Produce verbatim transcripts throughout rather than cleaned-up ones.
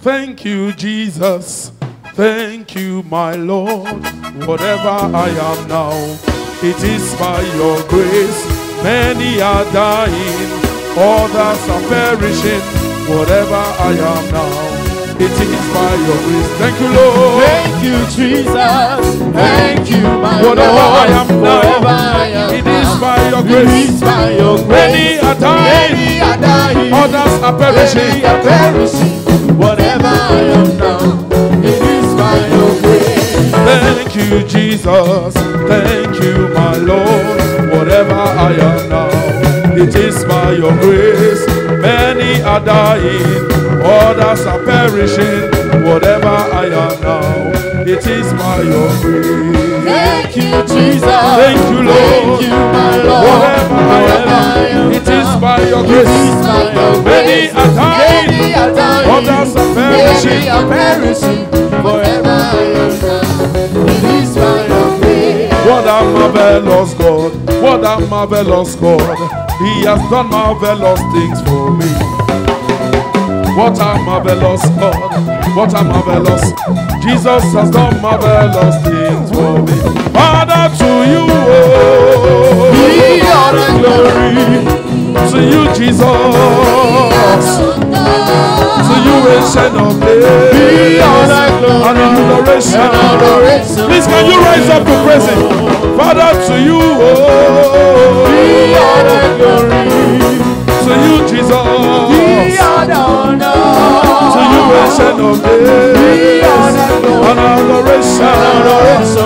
Thank you, Jesus. Thank you, my Lord. Whatever I am now, it is by your grace. Many are dying, others are perishing. Whatever I am now, it is by your grace. Thank you, Lord. Thank you, Jesus. Thank you, my Whatever Lord. I am now, Whatever I am it now, is by your it grace. is by your grace. Many are dying, Many are dying, others are perishing. many are perishing. Whatever I am now, it is by your grace. Thank you, Jesus. Thank you, my Lord. Whatever I am now, it is by your grace. Many are dying, others are perishing. Whatever I am now, it is by your grace. Thank you, Jesus. Thank you, Lord. Thank you, my Lord. Whatever I am, it is by your grace. It is by your Many grace. are dying, Many are dying, others are perishing. many are perishing. Forever I am now, it is by your grace. What a marvelous God, what a marvelous God. He has done marvelous things for me. What a marvelous God, what a marvelous. Jesus has done marvelous things for me. Father, to you, oh, Be all the glory. to you, Jesus, to you, ancient of Be days, all the glory. and adoration. And adoration. Please, can you rise up to praise Him? Father, to you, oh, Be all the glory. to you, Jesus, Be all the honor. to you, ancient of Be days, all the glory. and adoration. And adoration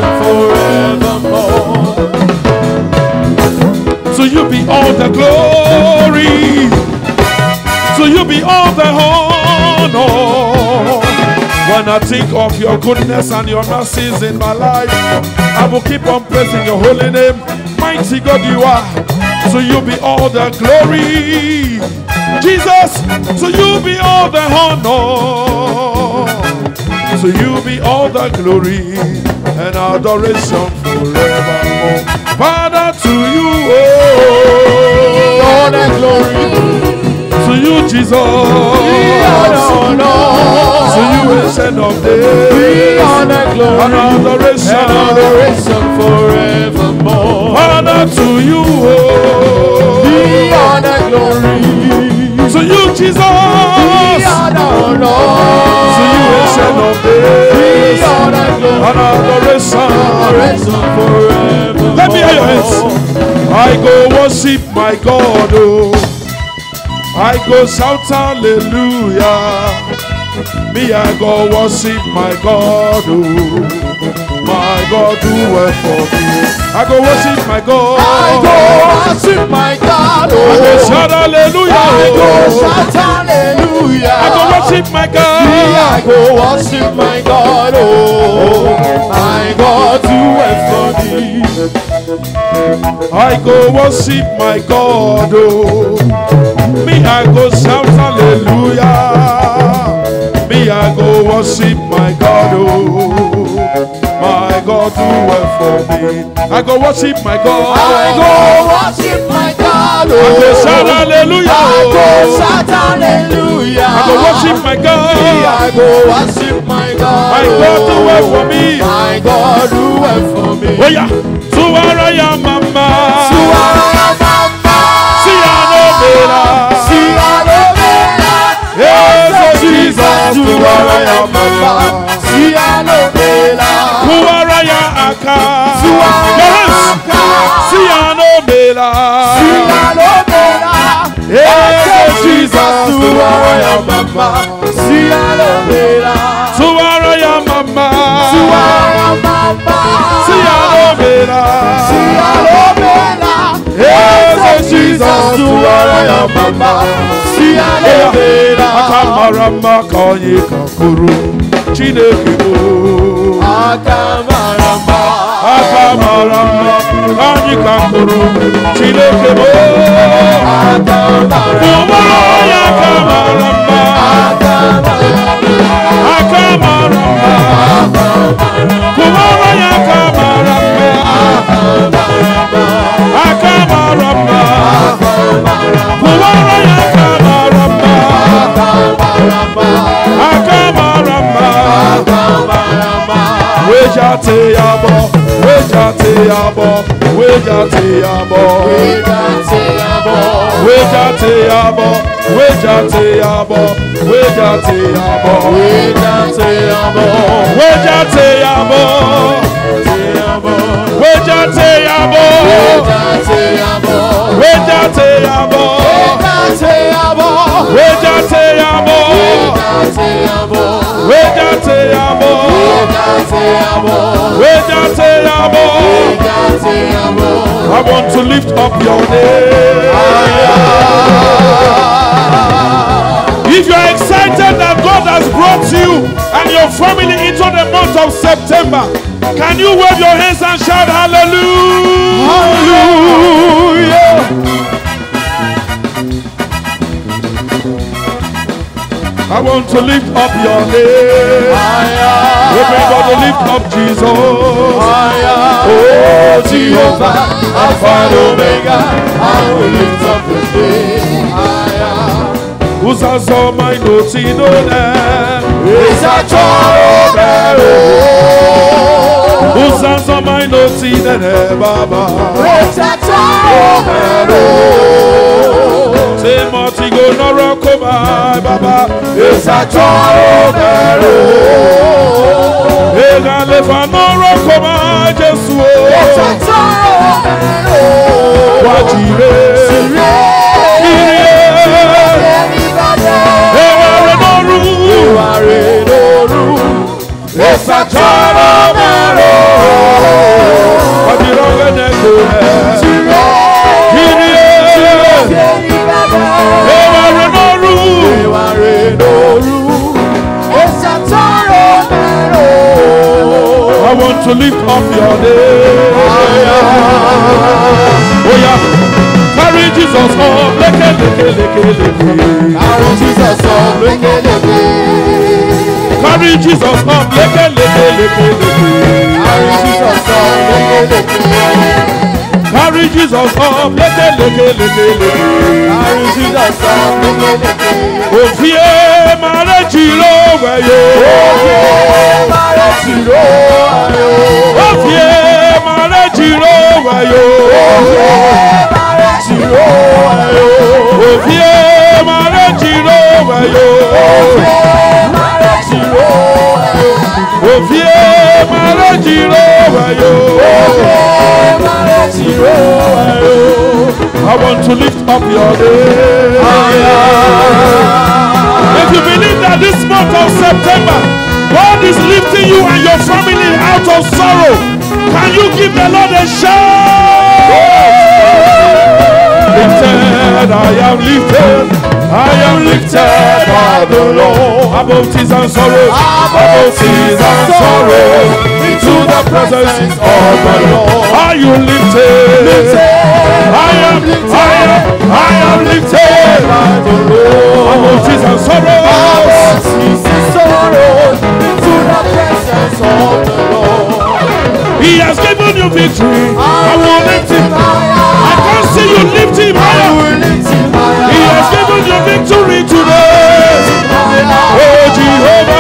forevermore. To you be all the glory, to you be all the honor. When I think of your goodness and your mercies in my life, I will keep on praising your holy name. Mighty God you are. To you be all the glory, Jesus. To you be all the honor. To you be all the glory and adoration forevermore. Father, to you, oh, All the glory. to you, Jesus. Be all the honor. To you, ancient of Be days, all the glory. and adoration. And adoration forevermore. Father, to you, oh, Be all the glory. to you, Jesus. Be all the honor. To you, ancient of Be days, all the glory. and adoration. Adoration forevermore. Let me hear your hands. I go worship my God, oh. I go shout hallelujah. Me, I go worship my God, oh. My God do well for me. I go worship my God. I go worship my God, I go oh. shout hallelujah. I go oh. shout hallelujah. I go worship my God. Me, I go worship my God, oh. My God do well for me. I go worship my God, oh. Me, I go shout hallelujah. Me, I go worship my God, oh. My God do well for me. I go worship my God. I go worship my God, I go oh. shout hallelujah. I go oh. shout hallelujah. I go worship my Me, God. I go worship my God, My God do well for me. My God do well for me. Oh yeah. Suwaraya mama. Suwaraya mama. Siyanomela. Siyanomela. Yes, Jesus. Suwaraya mama. Siyanomela. Suwaraya aka. Suwaraya Yes. aka. Siyanomela. Siyanomela. Yes, Jesus. Suwaraya mama. Siyanomela. Suwaraya mama. Suwaraya mama. Siyanomela. Siyanomela. Yes, Jesus. Suwaraya mama. Siyanomela. Akamarama konye kakuru. Chineke mo. Akamarama. Akamarama konye kakuru. Chineke mo. Akamarama. Akamarama. Akamarama. Kumaraya akamarama. Akamarama. Kumaraya akamarama. Akamarama. Wejate yabo, wejate yabo, wejate yabo, wejate yabo, wejate yabo, wejate yabo, wejate yabo, wejate yabo, wejate yabo, wejate yabo, wejate yabo, wejate yabo, wejate yabo. I want to lift up your name. If you are excited that God has brought you and your family into the month of September, can you wave your hands and shout hallelujah? Hallelujah. I want to lift up your name. Everybody lift up Jesus. Oh, Jehovah, Alpha and Omega, I will lift up his name. Who's a so my notes in there? It's a Chorobero. Who's a so my notes in there, Baba? It's a Chorobero. Say Marty go no rock my Baba. It's a Chorobero. Hey, I live on no rock my Jesus. It's a Chorobero. What you It's a Chorobero. What you don't get to I want to lift up your name. Oh yeah, carry Jesus up, leke leke leke leke. Carry Jesus up, leke leke. Carry Jesus up, leke leke leke leke. Carry Jesus up, leke leke. Carry Jesus up, leke leke leke leke. Carry Jesus up, leke leke. Ofie mare chilo weyo. Ofie mare chilo weyo. Ofie mare chilo weyo. Ofie mare chilo weyo. Ofie mare chilo weyo. Ofie mare chilo weyo. Ofie mare chilo weyo. Ofie mare chilo weyo. I want to lift up your name. If you believe that this month of September, God is lifting you and your family out of sorrow, can you give the Lord a shout? Lifted, I am lifted, I am lifted by the Lord. Above tears and sorrow, above tears and sorrow, into the presence of the Lord. Are you lifted? I am, I am, I am lifted by the Lord. Above tears and sorrow, above tears and sorrow, into the presence of the Lord. He has given you victory. I will lift him. I can see you lift him higher. He has given you victory today. Oh Jehovah.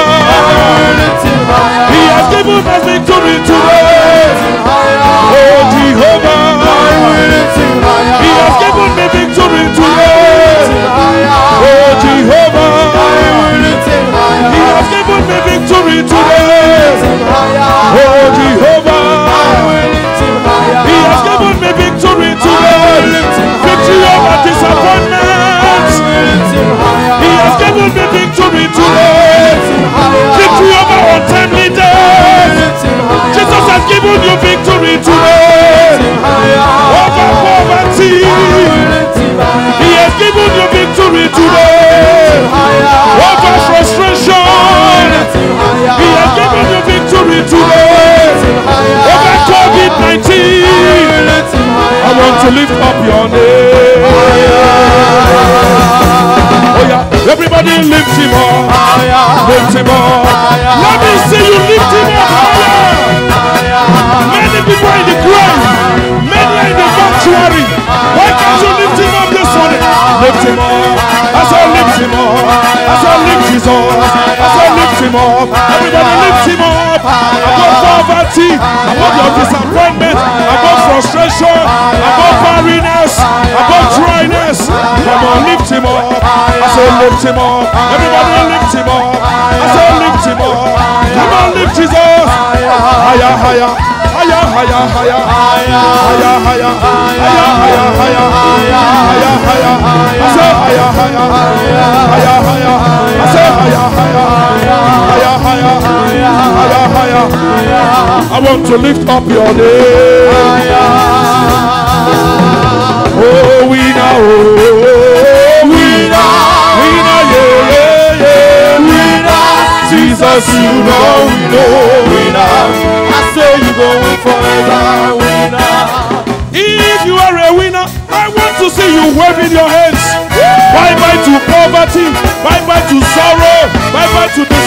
He has given us victory today. Oh Jehovah. He has given me victory today. Oh Jehovah. He has given me victory today. Oh Jehovah. He has given me victory today. Victory over disappointment. He has given me victory today. Victory over untimely death. Jesus has given you victory today. Over poverty. He has given you victory today. Over frustration. He has given you victory today. Over COVID nineteen. I want to lift up your name. Oh yeah, everybody lift him up. Lift him up. Let me see you lift him up higher. Many people are in the grave. Many are in the sanctuary. Why can't you lift him up this morning? Lift him up. As I lift him up. As I lift Jesus. As I lift him him up. Everybody lift him up. Above poverty, above your disappointment, above frustration, above barrenness, above dryness. Come on, lift him up. I say lift him up. Everybody lift him up. I say lift him up. Come on, lift Jesus. Higher, higher. Higher, higher, higher, higher, higher, higher, higher, higher, higher, higher, higher. I say higher, higher, higher, higher. I say higher, higher, higher, higher, higher, higher. I want to lift up your name. Oh, we know, we know, we know, yeah, yeah, yeah, we know. Jesus, you know, we know, we know. You going forever, winner. If you are a winner, I want to see you waving your hands. Bye bye to poverty, bye bye to sorrow, bye bye to disappointment.